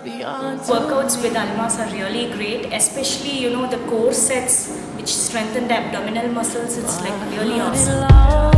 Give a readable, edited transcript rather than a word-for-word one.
Workouts with Almas are really great, especially the core sets which strengthen the abdominal muscles. It's like really awesome.